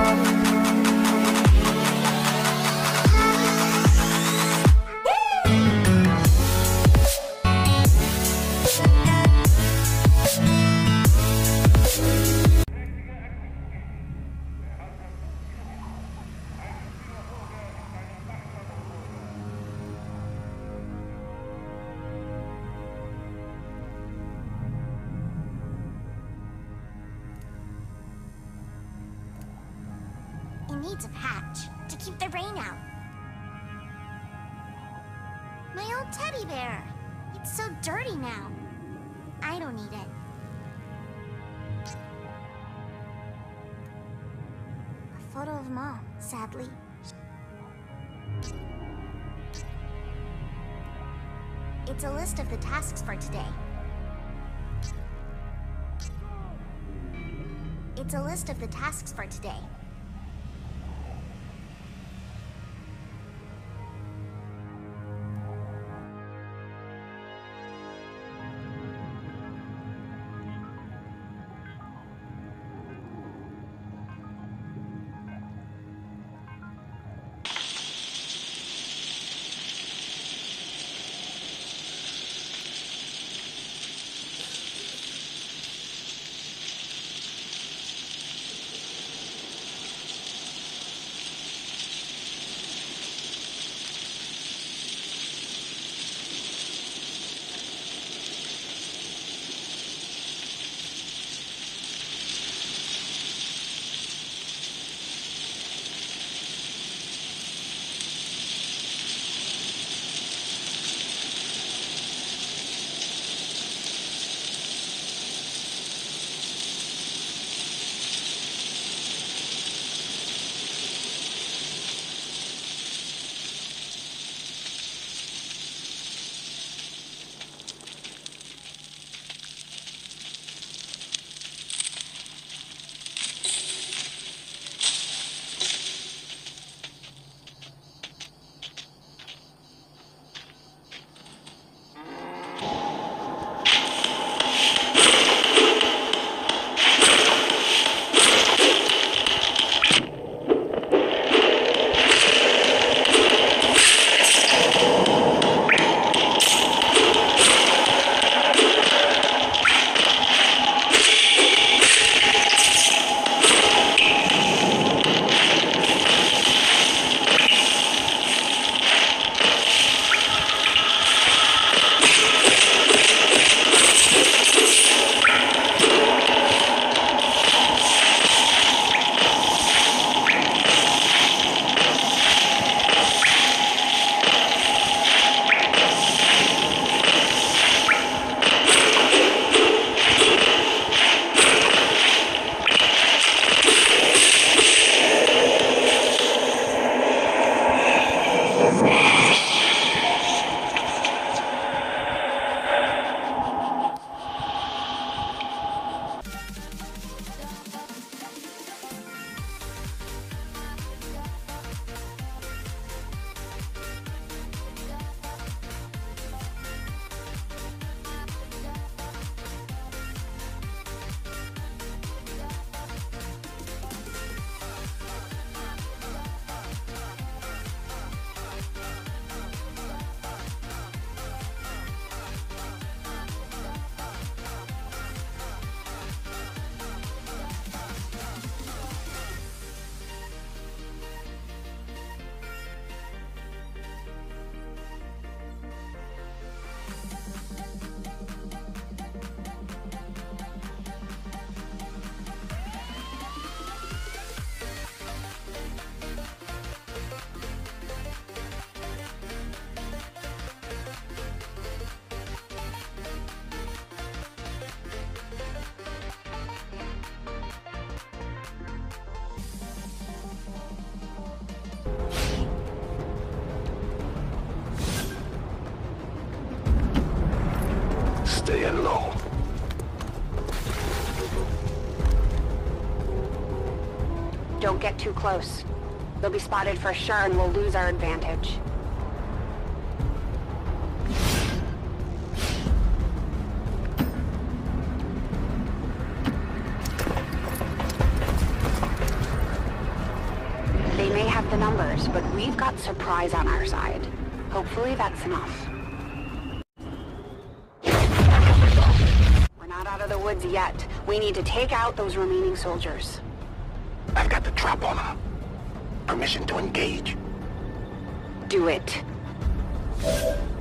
It needs a patch to keep the rain out. My old teddy bear. It's so dirty now. I don't need it. A photo of Mom, sadly. It's a list of the tasks for today. It's a list of the tasks for today. Staying low. Don't get too close. They'll be spotted for sure and we'll lose our advantage. the numbers, but we've got surprise on our side. Hopefully that's enough. We're not out of the woods yet. We need to take out those remaining soldiers. I've got the drop on them. Permission to engage. Do it.